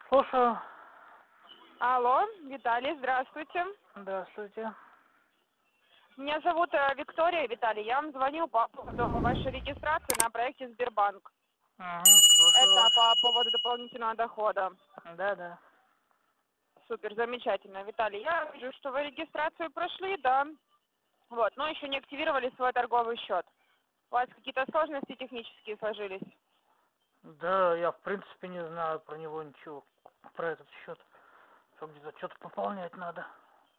Слушаю. Алло, Виталий, здравствуйте. Здравствуйте. Меня зовут Виктория, Виталий. Я вам звоню по поводу вашей регистрации на проекте Сбербанк. Слушаю Это вас. по поводу дополнительного дохода. Да. Супер, замечательно. Виталий, я вижу, что вы регистрацию прошли, да? Вот, но еще не активировали свой торговый счет. У вас какие-то сложности технические сложились? Да, я в принципе не знаю про него ничего, про этот счет. Что где-то что-то пополнять надо.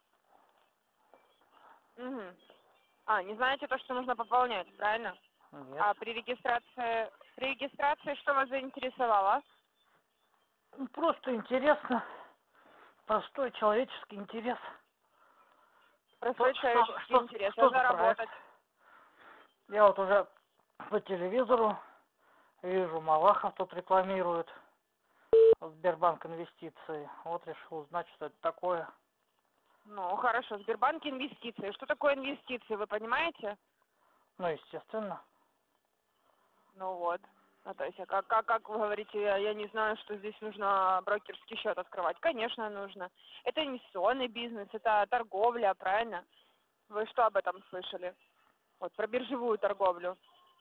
Угу. Не знаете то, что нужно пополнять, правильно? Нет. А при регистрации что вас заинтересовало? Просто интересно. Простой человеческий интерес. Простой человеческий интерес. Что за Заработать. проект? Я вот уже по телевизору вижу, Малахов тут рекламирует Сбербанк инвестиции. Вот решил узнать, что это такое. Ну, хорошо. Сбербанк инвестиции. Что такое инвестиции, вы понимаете? Ну, естественно. Ну вот. То есть, как вы говорите, я не знаю, что здесь нужно брокерский счет открывать. Конечно, нужно. Это инвестиционный бизнес, это торговля, правильно? Вы что об этом слышали? Вот, про биржевую торговлю.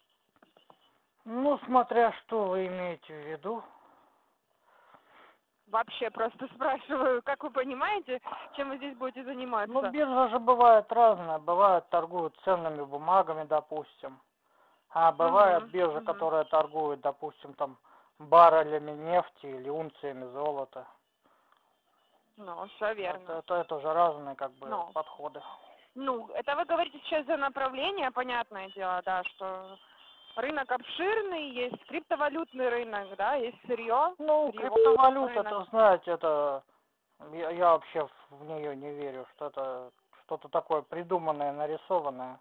Ну, смотря что вы имеете в виду. Вообще просто спрашиваю, как вы понимаете, чем вы здесь будете Ну, заниматься? биржа же бывает разная. Бывает торгуют ценными бумагами, допустим. А бывает биржа, Угу. которая торгует, допустим, там баррелями нефти или унциями золота. Ну, все верно. Это же разные как бы Ну. подходы. Ну, это вы говорите сейчас за направление, понятное дело, да, что рынок обширный, есть криптовалютный рынок, да, есть сырье, Ну, сырьевой криптовалюта, рынок. это, знаете, это... Я вообще в нее не верю, что это что-то такое придуманное, нарисованное.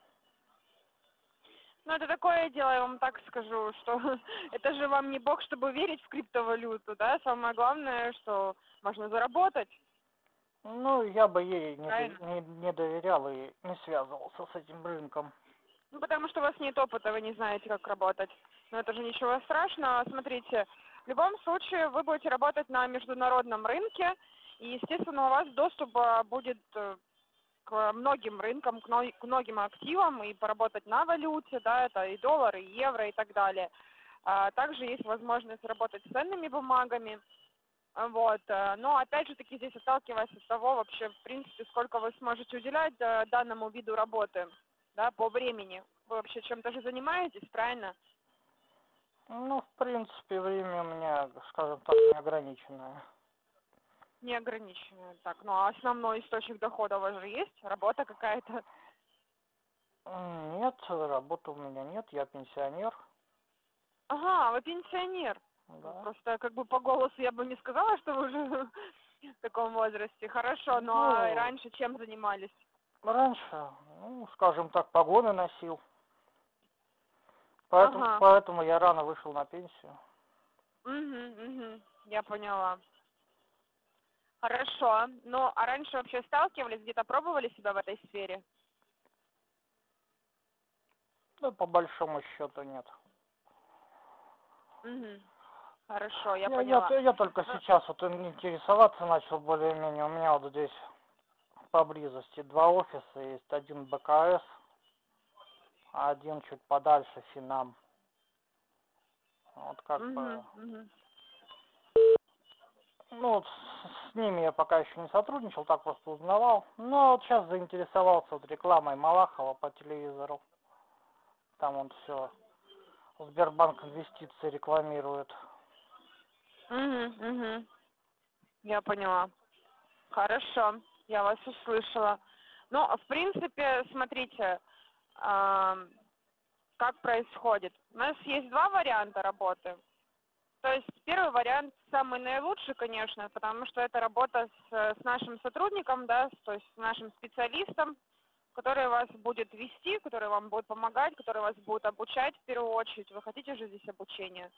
Ну, это такое дело, я вам так скажу, что это же вам не бог, чтобы верить в криптовалюту, да, самое главное, что можно заработать, Ну, я бы ей правильно? не доверял и не связывался с этим рынком. Ну, потому что у вас нет опыта, вы не знаете, как работать. Но это же ничего страшного. Смотрите, в любом случае вы будете работать на международном рынке, и, естественно, у вас доступ будет к многим рынкам, к многим активам, и поработать на валюте, да, это и доллар, и евро, и так далее. Также есть возможность работать с ценными бумагами. Вот. Но опять же таки здесь отталкиваясь от того вообще, в принципе, сколько вы сможете уделять данному виду работы, да, по времени. Вы вообще чем-то же занимаетесь, правильно? Ну, в принципе, время у меня, скажем так, неограниченное. Неограниченное. Так, ну а основной источник дохода у вас же есть? Работа какая-то? Нет, работы у меня нет, я пенсионер. Ага, вы пенсионер. Да. Просто как бы по голосу я бы не сказала, что вы уже в таком возрасте. Хорошо, но а Ну, раньше чем занимались? раньше, ну, скажем так, погоны носил. Ага. Поэтому я рано вышел на пенсию. Угу. Я поняла. Хорошо. Ну, а раньше вообще сталкивались, где-то пробовали себя в этой сфере? Да, по большому счету нет. Угу. Хорошо, я Я поняла. только сейчас вот интересоваться начал более-менее. У меня вот здесь поблизости два офиса есть. Один БКС, а один чуть подальше Финам. Вот как бы... Угу. Ну, вот с ними я пока еще не сотрудничал, так просто узнавал. Но вот сейчас заинтересовался вот рекламой Малахова по телевизору. Там он все Сбербанк инвестиции рекламирует. Угу. Я поняла. Хорошо, я вас услышала. Ну, в принципе, смотрите, как происходит. У нас есть два варианта работы. То есть первый вариант самый наилучший, конечно, потому что это работа с нашим сотрудником, да, то есть с нашим специалистом, который вас будет вести, который вам будет помогать, который вас будет обучать в первую очередь. Вы хотите же здесь обучение?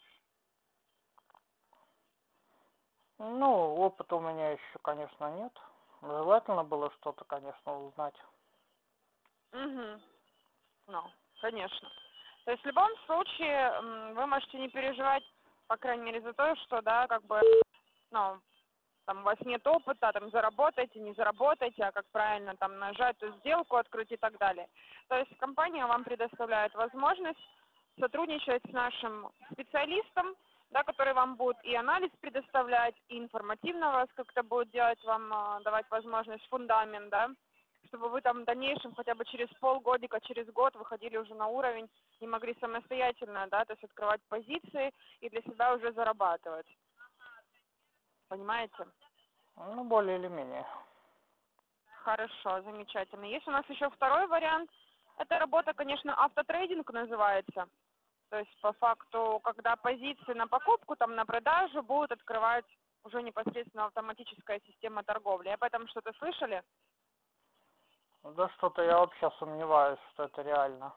Ну, опыта у меня еще, конечно, нет. Желательно было что-то, конечно, узнать. Угу. Ну, конечно. То есть в любом случае вы можете не переживать, по крайней мере, за то, что, да, как бы ну, там у вас нет опыта, там заработайте, не заработайте, а как правильно там нажать эту сделку, открыть и так далее. То есть компания вам предоставляет возможность сотрудничать с нашим специалистом, да, который вам будет и анализ предоставлять, и информативно вас как-то будет делать, вам давать возможность, фундамент, да, чтобы вы там в дальнейшем хотя бы через полгодика, через год выходили уже на уровень и могли самостоятельно, да, то есть открывать позиции и для себя уже зарабатывать. Понимаете? Ну, более или менее. Хорошо, замечательно. Есть у нас еще второй вариант. Эта работа, конечно, автотрейдинг называется. То есть по факту, когда позиции на покупку, там на продажу будут открывать уже непосредственно автоматическая система торговли. Об этом что-то слышали? Да что-то я вообще сомневаюсь, что это реально.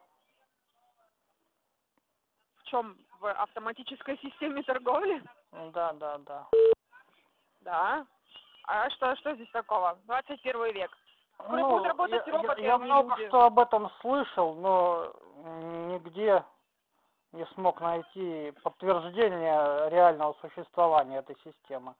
В чем? В автоматической системе торговли? Да, да, да. Да. А что здесь такого? 21 век. Скоро будут Ну, работать роботы, я а не много люди. что об этом слышал, но нигде не смог найти подтверждение реального существования этой системы.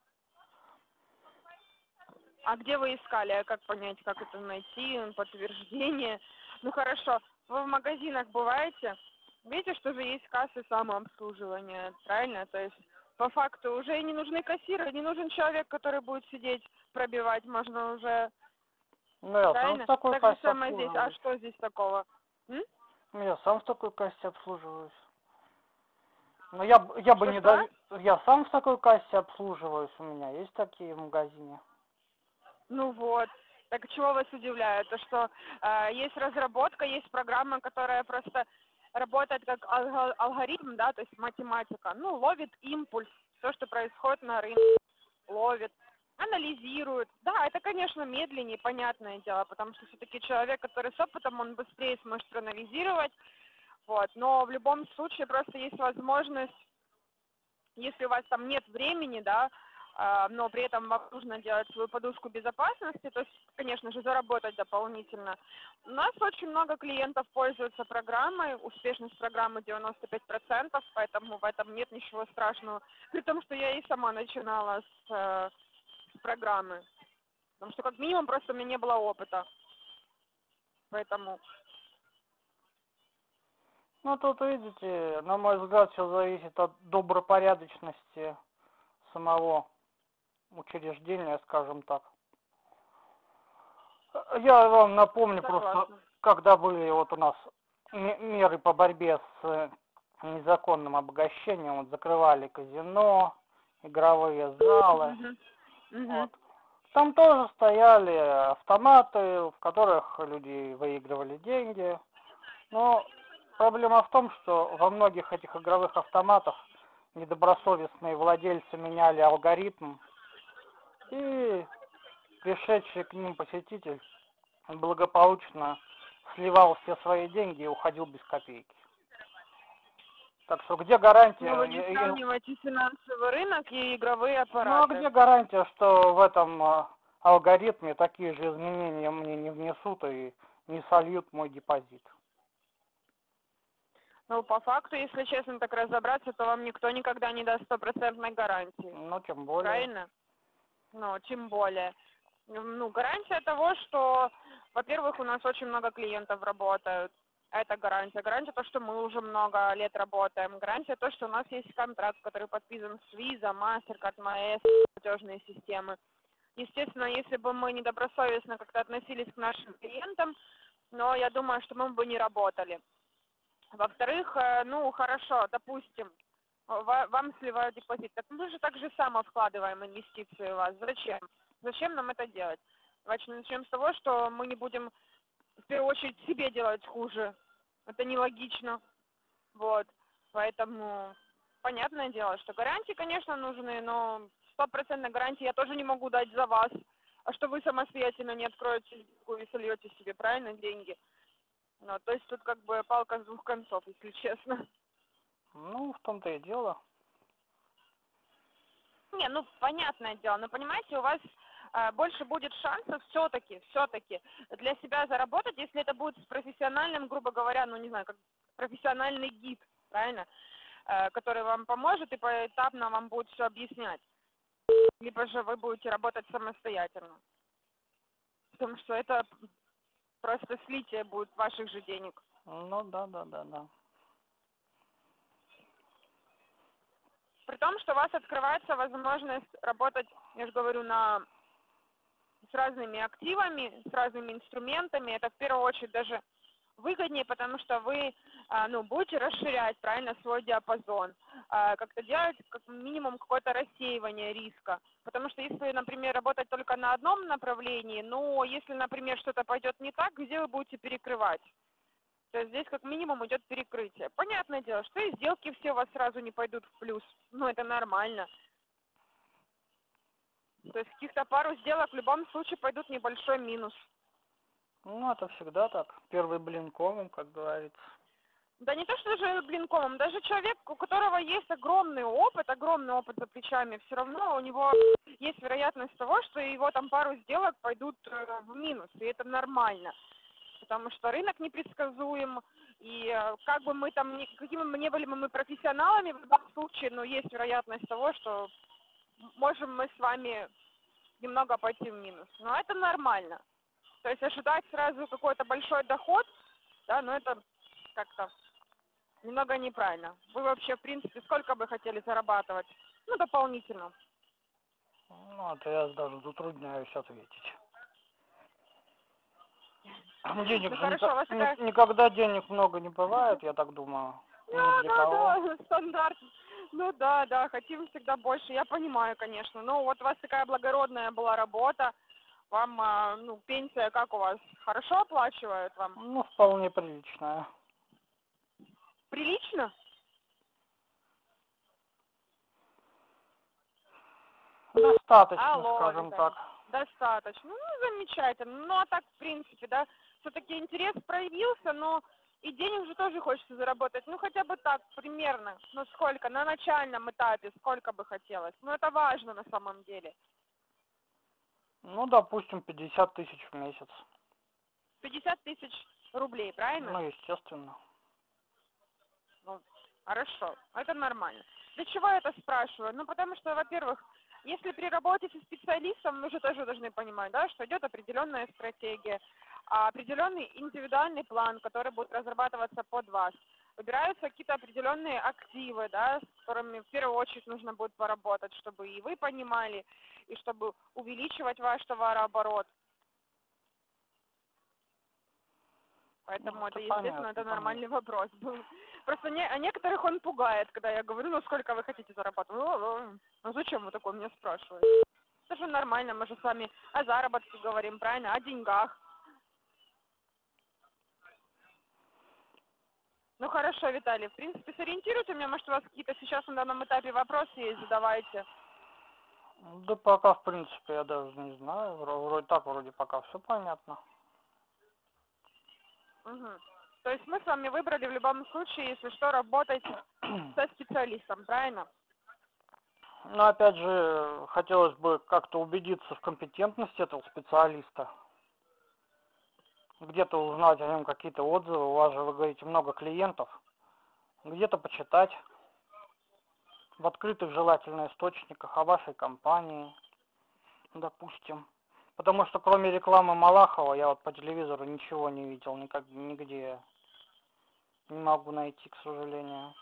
А где вы искали? Как понять, как это найти? Подтверждение? Ну хорошо. Вы в магазинах бываете? Видите, что же есть кассы самообслуживания, правильно? То есть по факту уже и не нужны кассиры, не нужен человек, который будет сидеть, пробивать. Можно уже, Ну, я сам в правильно? такой Так же кассе самое здесь. А обслуживаюсь. что здесь такого? М? Я сам в такой кассе обслуживаюсь. Но я бы не Что-что? я сам в такой кассе обслуживаюсь, у меня есть такие в магазине. Ну вот. Так чего вас удивляет? То, что есть разработка, есть программа, которая просто работает как алгоритм, да, то есть математика. Ну, ловит импульс, то, что происходит на рынке, ловит, анализирует. Да, это, конечно, медленнее, понятное дело, потому что все-таки человек, который с опытом, он быстрее сможет проанализировать. Вот. Но в любом случае просто есть возможность, если у вас там нет времени, да, но при этом вам нужно делать свою подушку безопасности, то есть, конечно же, заработать дополнительно. У нас очень много клиентов пользуются программой, успешность программы 95%, поэтому в этом нет ничего страшного. При том, что я и сама начинала с программы, потому что как минимум просто у меня не было опыта, поэтому... Ну, тут, видите, на мой взгляд, все зависит от добропорядочности самого учреждения, скажем так. Я вам напомню просто, Согласна. когда были вот у нас меры по борьбе с незаконным обогащением, вот закрывали казино, игровые залы, Мгм. вот. Мгм. Там тоже стояли автоматы, в которых люди выигрывали деньги. Но проблема в том, что во многих этих игровых автоматах недобросовестные владельцы меняли алгоритм, и пришедший к ним посетитель благополучно сливал все свои деньги и уходил без копейки. Так что где Но вы не гарантия? сравниваете финансовый рынок и игровые Ну а аппараты. где гарантия, что в этом алгоритме такие же изменения мне не внесут и не сольют мой депозит? Ну, по факту, если честно так разобраться, то вам никто никогда не даст стопроцентной гарантии. Ну, тем более. Правильно? Ну, тем более. Ну, гарантия того, что, во-первых, у нас очень много клиентов работают. Это гарантия. Гарантия то, что мы уже много лет работаем. Гарантия то, что у нас есть контракт, который подписан с Visa, MasterCard, Maestro, платежные системы. Естественно, если бы мы недобросовестно как-то относились к нашим клиентам, но я думаю, что мы бы не работали. Во-вторых, ну, хорошо, допустим, вам сливают депозит. Так мы же так же само вкладываем инвестиции в вас. Зачем? Зачем нам это делать? Давайте начнем с того, что мы не будем в первую очередь себе делать хуже. Это нелогично. Вот. Поэтому понятное дело, что гарантии, конечно, нужны, но стопроцентной гарантии я тоже не могу дать за вас. А что вы самостоятельно не откроете и сольете себе, правильно, деньги? Ну, то есть тут как бы палка с двух концов, если честно. Ну, в том-то и дело. Не, ну, понятное дело, но понимаете, у вас больше будет шансов все-таки для себя заработать, если это будет с профессиональным, грубо говоря, ну, не знаю, как профессиональный гид, правильно, который вам поможет и поэтапно вам будет все объяснять. либо же вы будете работать самостоятельно. Потому что это просто слитие будет ваших же денег. Ну да. При том, что у вас открывается возможность работать, я же говорю, с разными активами, с разными инструментами. Это в первую очередь даже выгоднее, потому что вы будете расширять, правильно, свой диапазон, как-то делать как минимум какое-то рассеивание риска. Потому что если, например, работать только на одном направлении, но если, например, что-то пойдет не так, где вы будете перекрывать? То есть здесь как минимум идет перекрытие. Понятное дело, что и сделки все у вас сразу не пойдут в плюс. Ну, это нормально. То есть каких-то пару сделок в любом случае пойдут небольшой минус. Ну, это всегда так. Первый блин комом, как говорится. Да не то, что даже блинкомом, даже человек, у которого есть огромный опыт за плечами, все равно у него есть вероятность того, что его там пару сделок пойдут в минус, и это нормально. Потому что рынок непредсказуем, и как бы мы там, какими бы ни были мы профессионалами, в любом случае, но есть вероятность того, что можем мы с вами немного пойти в минус. Но это нормально. То есть ожидать сразу какой-то большой доход, да, но это как-то немного неправильно. Вы вообще, в принципе, сколько бы хотели зарабатывать? Ну, дополнительно. Ну, это я даже затрудняюсь ответить. Денег Ну, же хорошо, у вас такая... никогда денег много не бывает, я так думаю. Ни для кого. Да, стандарт. Ну да, хотим всегда больше, я понимаю, конечно. Ну, вот у вас такая благородная была работа, вам, пенсия как у вас? Хорошо оплачивают вам? Ну, вполне приличная. Прилично? Достаточно, Алло, скажем Виталий. так. Достаточно. Ну, замечательно. Ну, а так, в принципе, да, все-таки интерес проявился, но и денег же тоже хочется заработать. Ну, хотя бы так, примерно. Ну, сколько? На начальном этапе сколько бы хотелось? Ну, это важно на самом деле. Ну, допустим, 50 тысяч в месяц. 50 тысяч рублей, правильно? Ну, естественно. Ну, хорошо, это нормально. Для чего я это спрашиваю? Ну, потому что, во-первых, если при работе со специалистом, мы же тоже должны понимать, да, что идет определенная стратегия, определенный индивидуальный план, который будет разрабатываться под вас. Выбираются какие-то определенные активы, да, с которыми в первую очередь нужно будет поработать, чтобы и вы понимали, и чтобы увеличивать ваш товарооборот. Поэтому Ну, это, естественно, понятно, это понятно. нормальный вопрос был. Просто некоторых он пугает, когда я говорю, ну сколько вы хотите зарабатывать. Ну зачем вы такое меня спрашиваете? Это же нормально, мы же с вами о заработке говорим, правильно, о деньгах. Ну хорошо, Виталий, в принципе, сориентируйте меня, может, у вас какие-то сейчас на данном этапе вопросы есть, задавайте. Да пока, в принципе, я даже не знаю. Вроде пока все понятно. Угу. То есть мы с вами выбрали в любом случае, если что, работать со специалистом, правильно? Но опять же, хотелось бы как-то убедиться в компетентности этого специалиста. Где-то узнать о нем какие-то отзывы. У вас же, вы говорите, много клиентов. Где-то почитать в открытых желательно источниках о вашей компании, допустим. Потому что кроме рекламы Малахова я вот по телевизору ничего не видел, нигде не могу найти, к сожалению.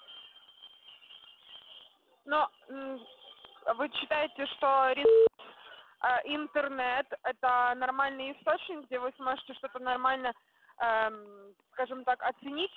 Но вы считаете, что интернет это нормальный источник, где вы сможете что-то нормально, скажем так, оценить?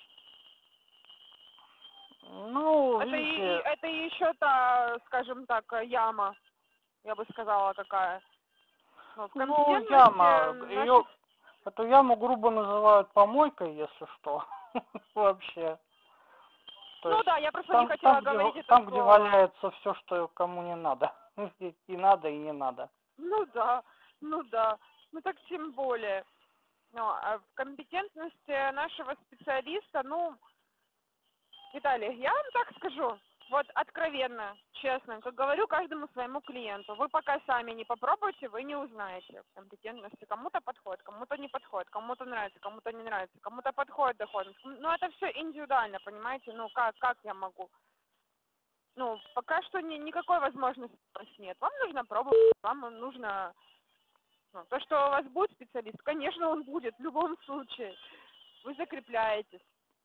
Ну, видите, Это еще та, скажем так, яма, я бы сказала, какая. Ну, в ну компетентности яма, наших... эту яму грубо называют помойкой, если что, вообще. То Ну есть да, я просто не хотела говорить это где слово. валяется все, что кому не надо. И надо, и не надо. Ну да, ну да. Ну так тем более. Ну, а в компетентности нашего специалиста, ну, Виталий, я вам так скажу, вот откровенно, честно, как говорю каждому своему клиенту, вы пока сами не попробуете, вы не узнаете компетентности. Кому-то подходит, кому-то не подходит, кому-то нравится, кому-то не нравится, кому-то подходит доходность. Ну, это все индивидуально, понимаете? Ну, как я могу? Ну, пока что никакой возможности у вас нет. Вам нужно пробовать, вам нужно... Ну, то, что у вас будет специалист, конечно, он будет в любом случае. Вы закрепляетесь.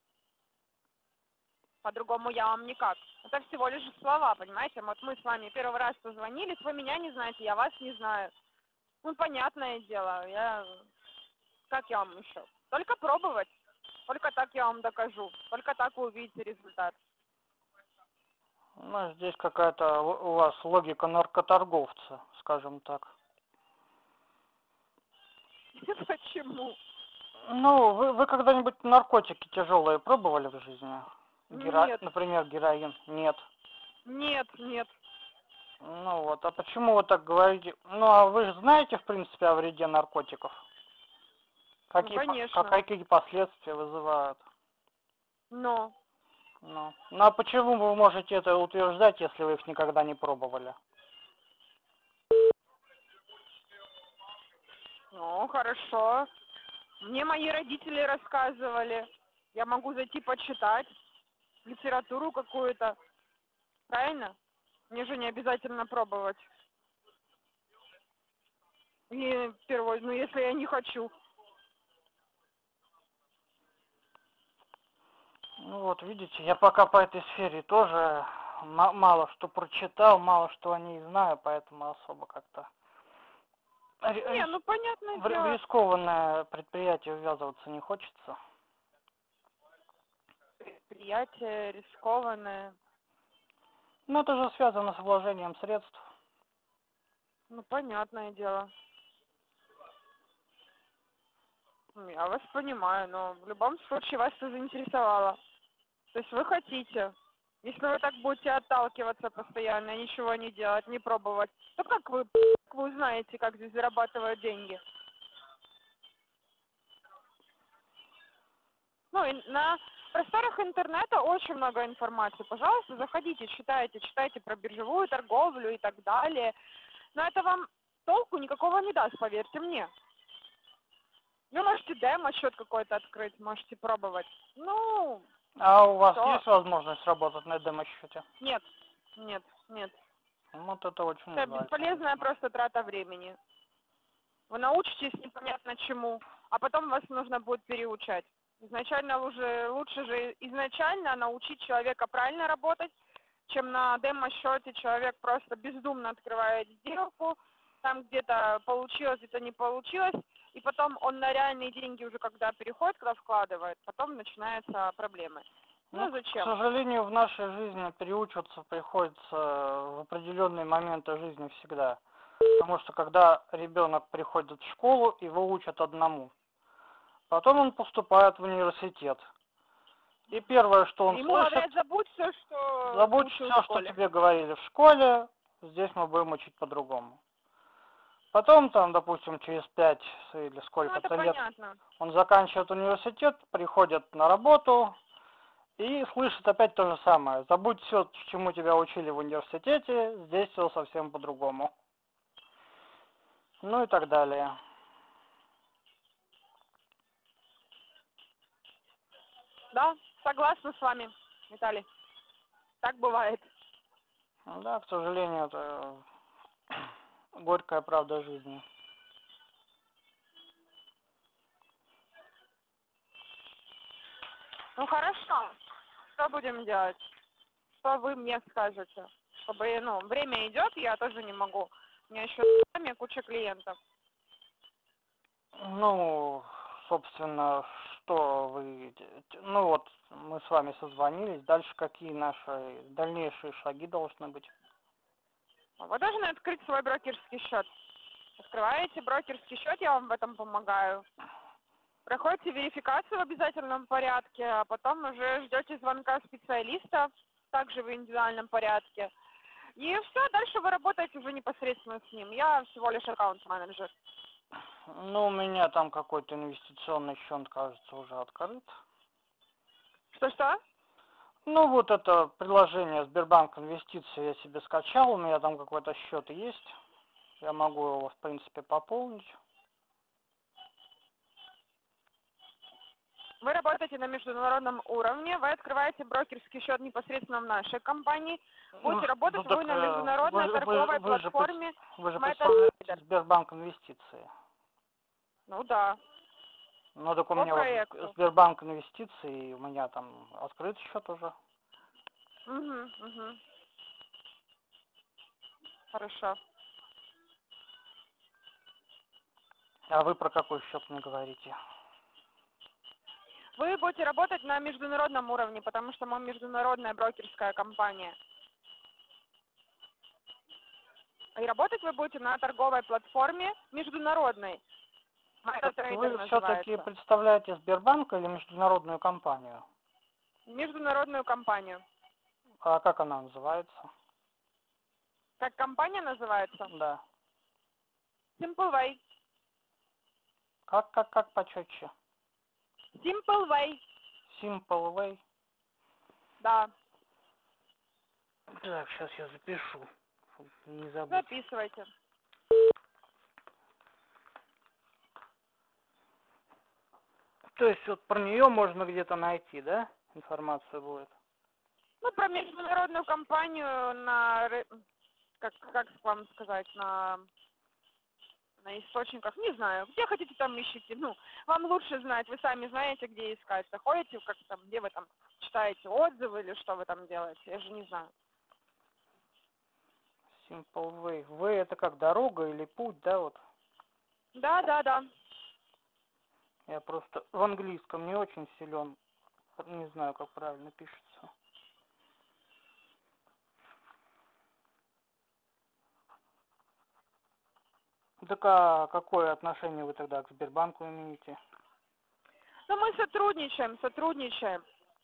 По-другому я вам никак. Это всего лишь слова, понимаете? Вот мы с вами первый раз позвонились, вы меня не знаете, я вас не знаю. Ну, понятное дело, как я вам еще? Только пробовать. Только так я вам докажу. Только так вы увидите результат. Ну, здесь какая-то у вас логика наркоторговца, скажем так. Почему? Ну, вы когда-нибудь наркотики тяжелые пробовали в жизни? Нет, Например, героин? Нет. нет, нет. Ну вот, а почему вы так говорите? Ну, а вы же знаете, в принципе, о вреде наркотиков? Ну, конечно. Какие последствия вызывают? Но. Ну, а почему вы можете это утверждать, если вы их никогда не пробовали? Ну, хорошо. Мне мои родители рассказывали. Я могу зайти почитать литературу какую-то. Правильно? Мне же не обязательно пробовать. И первое, ну если я не хочу. Ну вот, видите, я пока по этой сфере тоже мало что прочитал, мало что о ней знаю, поэтому особо как-то Не, ну понятное в дело. рискованное предприятие ввязываться не хочется. Предприятие рискованное. Ну, это же связано с вложением средств. Ну, понятное дело. Ну, я вас понимаю, но в любом случае вас это заинтересовало. То есть вы хотите. Если вы так будете отталкиваться постоянно, ничего не делать, не пробовать, то как вы узнаете, как здесь зарабатывают деньги? Ну, и на просторах интернета очень много информации. Пожалуйста, заходите, читайте про биржевую торговлю и так далее. Но это вам толку никакого не даст, поверьте мне. Вы можете демо-счет какой-то открыть, можете пробовать. Ну, А у вас что? есть возможность работать на демо-счете? Нет, нет, нет. Вот это очень Это жаль, бесполезная конечно. просто трата времени. Вы научитесь непонятно чему, а потом вас нужно будет переучать. Изначально лучше же изначально научить человека правильно работать, чем на демо-счете человек просто бездумно открывает сделку, там где-то получилось, где-то не получилось, и потом он на реальные деньги уже когда переходит, когда вкладывает, потом начинаются проблемы. Ну, Ну к зачем? сожалению, в нашей жизни переучиваться приходится в определенные моменты жизни всегда. Потому что когда ребенок приходит в школу, его учат одному. Потом он поступает в университет. И первое, что он Ему слышит, говорят, забудь все, что ты забудь учил в все, что школе. тебе говорили в школе, здесь мы будем учить по-другому. Потом, там, допустим, через 5 или Ну, это сколько-то лет понятно. он заканчивает университет, приходит на работу и слышит опять то же самое. Забудь все, чему тебя учили в университете, здесь все совсем по-другому. Ну и так далее. Да, согласна с вами, Виталий. Так бывает. Да, к сожалению, это горькая правда жизни. Ну хорошо. Что будем делать? Что вы мне скажете? Чтобы, ну, время идет, я тоже не могу. У меня еще сами куча клиентов. Ну, собственно, что вы... Ну вот, мы с вами созвонились. Дальше какие наши дальнейшие шаги должны быть? Вы должны открыть свой брокерский счет. Открываете брокерский счет, я вам в этом помогаю. Проходите верификацию в обязательном порядке, а потом уже ждете звонка специалиста, также в индивидуальном порядке. И все, дальше вы работаете уже непосредственно с ним. Я всего лишь аккаунт-менеджер. Ну, у меня там какой-то инвестиционный счет, кажется, уже открыт. Что-что? Ну, вот это приложение Сбербанк Инвестиции я себе скачал, у меня там какой-то счет есть. Я могу его, в принципе, пополнить. Вы работаете на международном уровне, вы открываете брокерский счет непосредственно в нашей компании. Будете работать вы на международной торговой платформе Вы же MetaTrader. представляете Сбербанк Инвестиции. Ну да, Ну, так у по меня вот проекту. Сбербанк Инвестиции, у меня там открыт счет уже. Угу. Хорошо. А вы про какой счет мне говорите? Вы будете работать на международном уровне, потому что мы международная брокерская компания. И работать вы будете на торговой платформе международной. MetaTrader Вы все-таки называется. представляете Сбербанк или международную компанию? Международную компанию. А как она называется? Как компания называется? Да. Simple Way. Как почетче? Simple Way. Simple Way. Да, Так, сейчас я запишу, чтобы не забыть. записывайте. То есть вот про нее можно где-то найти, да? Информация будет. Ну, про международную компанию как вам сказать, на источниках, не знаю, где хотите там ищите, ну, вам лучше знать, вы сами знаете, где искать, заходите, как там, где вы там читаете отзывы или что вы там делаете, я же не знаю. Simple Way. Way это как дорога или путь, да, вот? Да. Я просто в английском не очень силен, не знаю, как правильно пишется. Так а какое отношение вы тогда к Сбербанку имеете? Ну, мы сотрудничаем.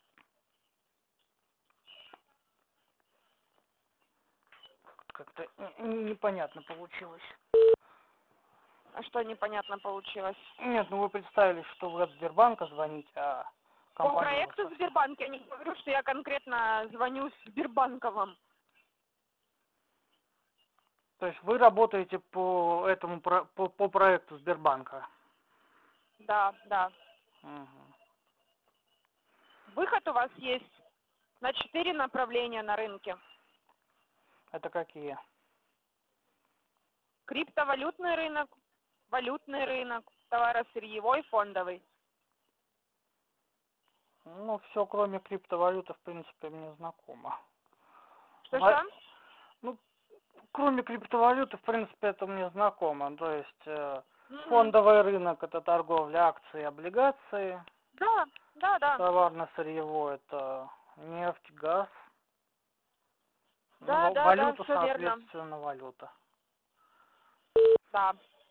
Как-то непонятно получилось. А что непонятно получилось? Нет, ну вы представились, что вы от Сбербанка звоните, а По компания у вас проекту Сбербанк, я не говорю, что я конкретно звоню с Сбербанковым. То есть вы работаете по этому по проекту Сбербанка? Да. Угу. Выход у вас есть на 4 направления на рынке. Это какие? Криптовалютный рынок, валютный рынок, товаросырьевой, фондовый. Ну, все, кроме криптовалюты, в принципе, мне знакомо. Что? Ну, кроме криптовалюты, в принципе, это мне знакомо. То есть Мгм. фондовый рынок – это торговля акций и облигаций. Да. Товарно-сырьевой – это нефть, газ. Да, Валюта, все верно. соответственно, валюта. Да.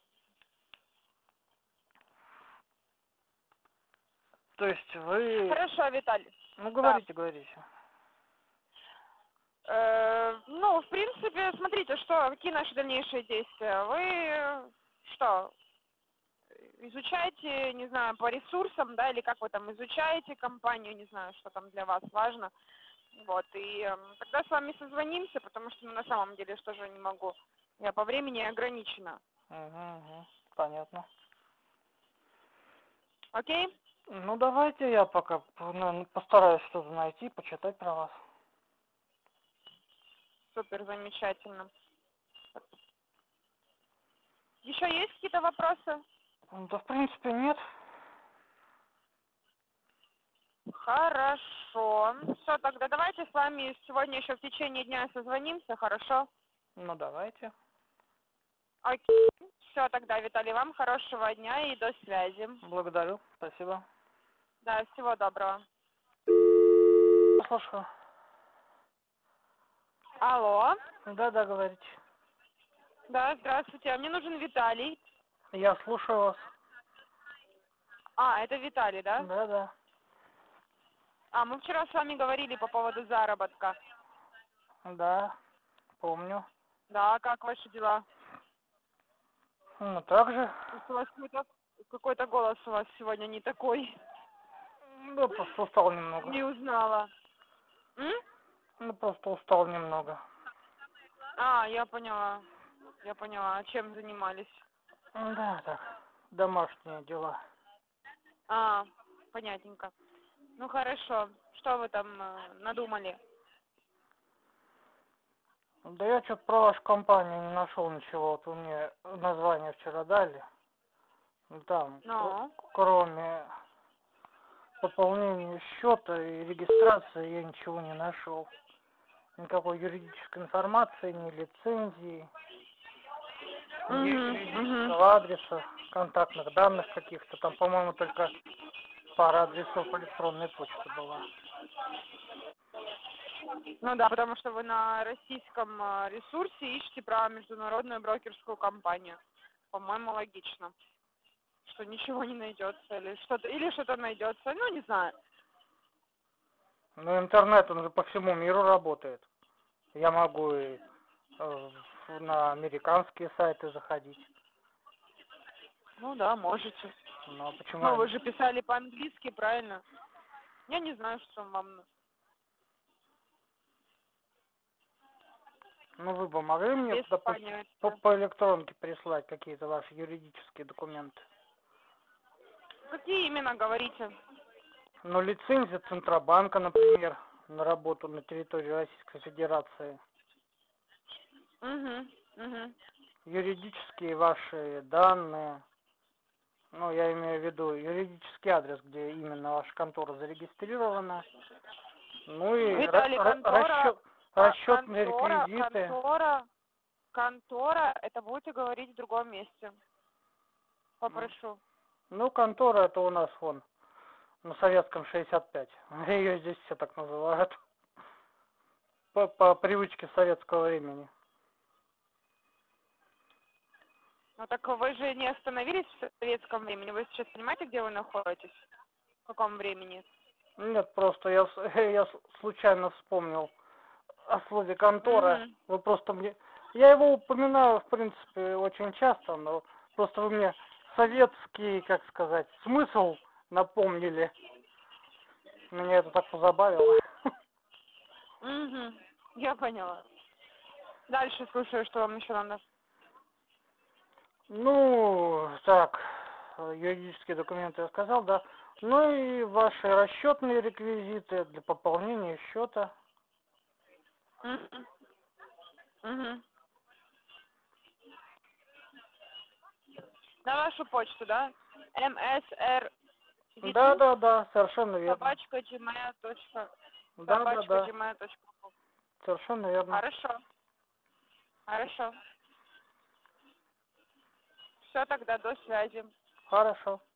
То есть вы... Хорошо, Виталий. Ну, Да. говорите. Ну, в принципе, смотрите, какие наши дальнейшие действия. Вы что, изучаете, не знаю, по ресурсам, да, или как вы там изучаете компанию, не знаю, что там для вас важно. Вот, и тогда с вами созвонимся, потому что на самом деле что же не могу. Я по времени ограничена. Угу, понятно. Окей? Ну, давайте я пока постараюсь что-то найти, почитать про вас. Супер, замечательно. Еще есть какие-то вопросы? Да, в принципе, нет. Хорошо. Все, тогда давайте с вами сегодня еще в течение дня созвонимся, хорошо? Ну, давайте. Окей. Все, тогда, Виталий, вам хорошего дня и до связи. Благодарю, спасибо. Да, всего доброго. Слушаю. Алло. Да, говорите. Да, здравствуйте. Мне нужен Виталий. Я слушаю вас. Это Виталий, да? Да. Мы вчера с вами говорили по поводу заработка. Да, помню. Да, как ваши дела? Ну, так же. У вас какой-то голос у вас сегодня не такой. Да, просто устал немного. Не узнала. Ну, просто устал немного. Я поняла. А чем занимались? Да, так, домашние дела. понятненько. Ну хорошо, что вы там надумали? Да я что-то про вашу компанию не нашел ничего. Вот вы мне название вчера дали. Ну, там, Ну, кроме пополнения счета и регистрации, я ничего не нашел. Никакой юридической информации, ни лицензии, ни юридического адреса, контактных данных каких-то. Там, по-моему, только пара адресов электронной почты была. ну да, потому что вы на российском ресурсе ищете про международную брокерскую компанию. По-моему, логично, что ничего не найдется или что-то найдется. Ну, не знаю. Но интернет, он же по всему миру работает. Я могу и на американские сайты заходить. Ну да, можете. Но почему? Ну, вы же писали по-английски, правильно? Я не знаю, что вам... Ну, вы бы могли мне, Без допустим, понятия. по электронке прислать какие-то ваши юридические документы? Какие именно говорите? Ну, лицензия Центробанка, например, на работу на территории Российской Федерации. Юридические ваши данные. Ну, я имею в виду юридический адрес, где именно ваша контора зарегистрирована. Ну и Виталий, расчетные реквизиты. контора, это будете говорить в другом месте. Попрошу. Ну, контора это у нас вон на Советском 65. Ее здесь все так называют. По привычке советского времени. Ну так вы же не остановились в советском времени. Вы сейчас понимаете, где вы находитесь? В каком времени? Нет, просто я случайно вспомнил о слове контора. Вы просто мне... Я его упоминаю, в принципе, очень часто, но просто вы мне советский, как сказать, смысл напомнили. Меня это так позабавило. Я поняла. Дальше слушаю, что вам еще надо. Ну, так, юридические документы я сказал, да. Ну и ваши расчетные реквизиты для пополнения счета. На вашу почту, да? msr Да, совершенно верно. собачка gmail.com. Да. Совершенно верно. Хорошо. Все, тогда до связи. Хорошо.